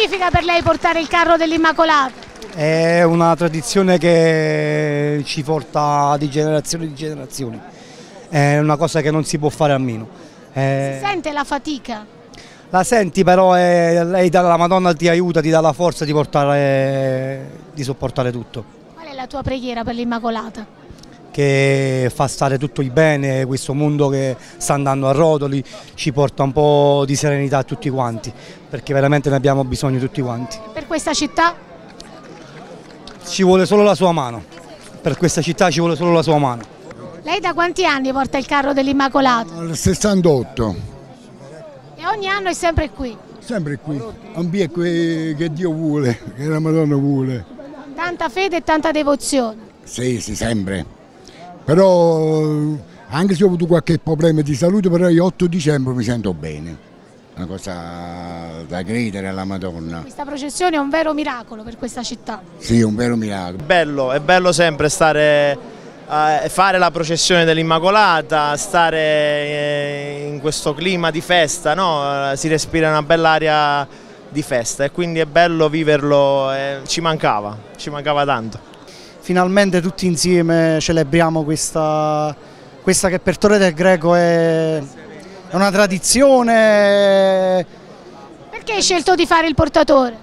significa per lei portare il carro dell'Immacolata? È una tradizione che ci porta di generazioni in generazioni, è una cosa che non si può fare a meno. Si sente la fatica? La senti, però lei, la Madonna ti aiuta, ti dà la forza di sopportare tutto. Qual è la tua preghiera per l'Immacolata? Che fa stare tutto il bene, questo mondo che sta andando a rotoli ci porta un po' di serenità a tutti quanti, perché veramente ne abbiamo bisogno tutti quanti. Per questa città? Ci vuole solo la sua mano, per questa città ci vuole solo la sua mano. Lei da quanti anni porta il carro dell'Immacolata? Al 68. E ogni anno è sempre qui? Sempre qui, è qui che Dio vuole, che la Madonna vuole. Tanta fede e tanta devozione? Sì, sempre. Però anche se ho avuto qualche problema di salute, però io 8 dicembre mi sento bene. Una cosa da credere alla Madonna. Questa processione è un vero miracolo per questa città. Sì, è un vero miracolo. È bello sempre stare fare la processione dell'Immacolata, stare in questo clima di festa, no? Si respira una bella aria di festa e quindi è bello viverlo, ci mancava tanto. Finalmente tutti insieme celebriamo questa che per Torre del Greco è una tradizione. Perché hai scelto di fare il portatore?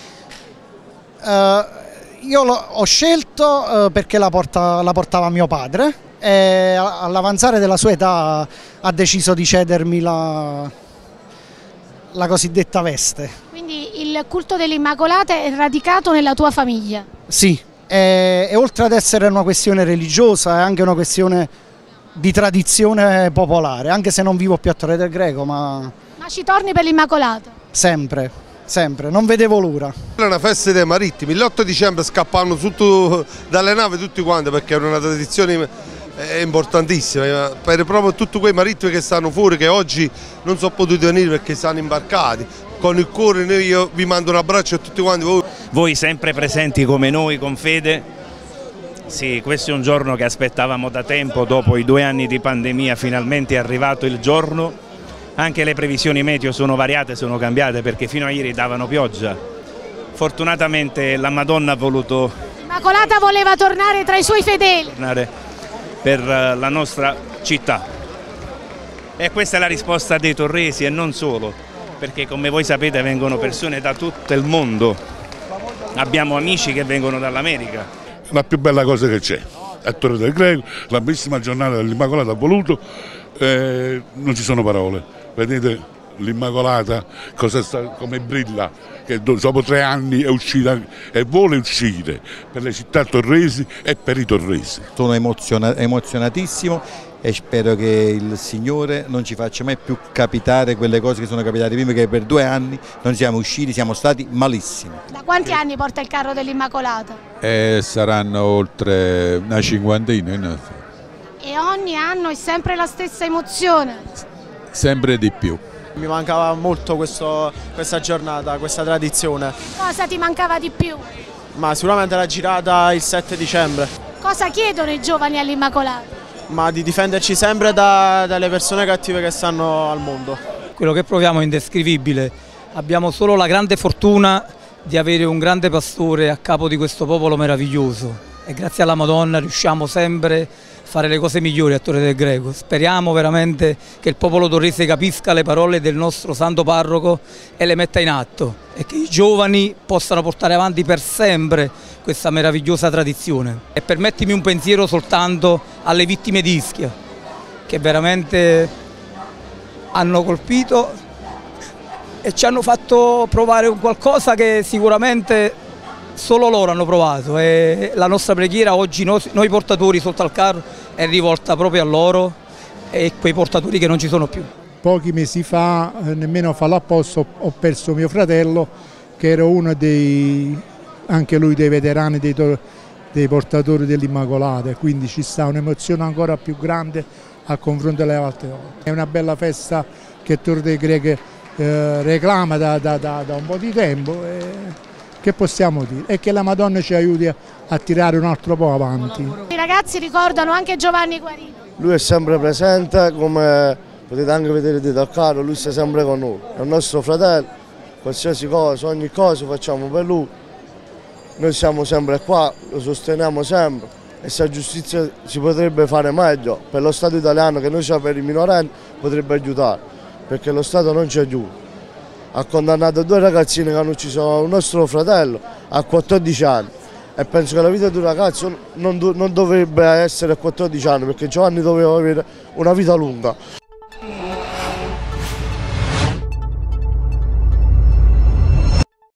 Io ho scelto perché la portava mio padre e all'avanzare della sua età ha deciso di cedermi la cosiddetta veste. Quindi il culto dell'Immacolata è radicato nella tua famiglia? Sì, e oltre ad essere una questione religiosa è anche una questione di tradizione popolare, anche se non vivo più a Torre del Greco, ma ci torni per l'Immacolata? Sempre, non vedevo l'ora. È una festa dei marittimi, l'8 dicembre scappavano dalle navi tutti quanti perché era una tradizione importantissima, per proprio tutti quei marittimi che stanno fuori, che oggi non sono potuti venire perché stanno imbarcati. Con il cuore io vi mando un abbraccio a tutti quanti voi. Voi sempre presenti come noi, con fede. Sì, questo è un giorno che aspettavamo da tempo, dopo i 2 anni di pandemia finalmente è arrivato il giorno. Anche le previsioni meteo sono variate, sono cambiate perché fino a ieri davano pioggia. Fortunatamente la Madonna ha voluto... L'Immacolata voleva tornare tra i suoi fedeli. Per la nostra città. E questa è la risposta dei torresi e non solo. Perché come voi sapete vengono persone da tutto il mondo, abbiamo amici che vengono dall'America. La più bella cosa che c'è, a Torre del Greco, la bellissima giornata dell'Immacolata ha voluto, non ci sono parole, vedete l'Immacolata come brilla, che dopo 3 anni è uscita e vuole uscire per le città torresi e per i torresi. Sono emozionatissimo e spero che il Signore non ci faccia mai più capitare quelle cose che sono capitate prima, che per 2 anni non siamo usciti, siamo stati malissimi. Da quanti anni porta il carro dell'Immacolata? Saranno oltre una cinquantina. No? E ogni anno è sempre la stessa emozione? Sempre di più. Mi mancava molto questa giornata, questa tradizione. Cosa ti mancava di più? Ma sicuramente la girata il 7 dicembre. Cosa chiedono i giovani all'Immacolata? Ma di difenderci sempre dalle persone cattive che stanno al mondo. Quello che proviamo è indescrivibile, abbiamo solo la grande fortuna di avere un grande pastore a capo di questo popolo meraviglioso e grazie alla Madonna riusciamo sempre a fare le cose migliori a Torre del Greco. Speriamo veramente che il popolo torrese capisca le parole del nostro santo parroco e le metta in atto e che i giovani possano portare avanti per sempre questa meravigliosa tradizione. E permettimi un pensiero soltanto alle vittime di Ischia, che veramente hanno colpito e ci hanno fatto provare un qualcosa che sicuramente solo loro hanno provato, e la nostra preghiera oggi, noi portatori sotto al carro, è rivolta proprio a loro e quei portatori che non ci sono più. Pochi mesi fa, nemmeno a farlo apposta, ho perso mio fratello, che era uno anche lui dei veterani dei portatori dell'Immacolata, e quindi ci sta un'emozione ancora più grande a confronto alle altre volte. È una bella festa che Torre del Greco reclama da un po' di tempo. Che possiamo dire? E che la Madonna ci aiuti a tirare un altro po' avanti. I ragazzi ricordano anche Giovanni Guarino. Lui è sempre presente, come potete anche vedere dal carro, lui sta sempre con noi, è il nostro fratello qualsiasi cosa, ogni cosa facciamo per lui. Noi siamo sempre qua, lo sosteniamo sempre e se la giustizia si potrebbe fare meglio per lo Stato italiano, che noi siamo per i minorenni, potrebbe aiutare, perché lo Stato non ci aiuta. Ha condannato 2 ragazzini che hanno ucciso un nostro fratello a 14 anni e penso che la vita di un ragazzo non dovrebbe essere a 14 anni, perché Giovanni doveva avere una vita lunga.